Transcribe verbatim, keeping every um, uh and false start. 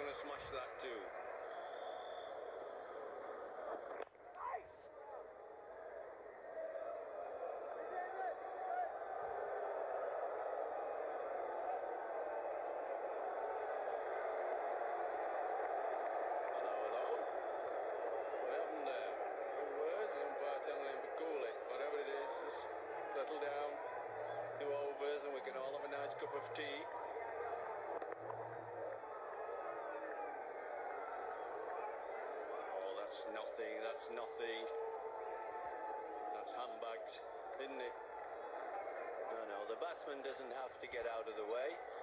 going to smash that too. Settle down, do overs, and we can all have a nice cup of tea. Oh, that's nothing, that's nothing. That's handbags, isn't it? No, no, the batsman doesn't have to get out of the way.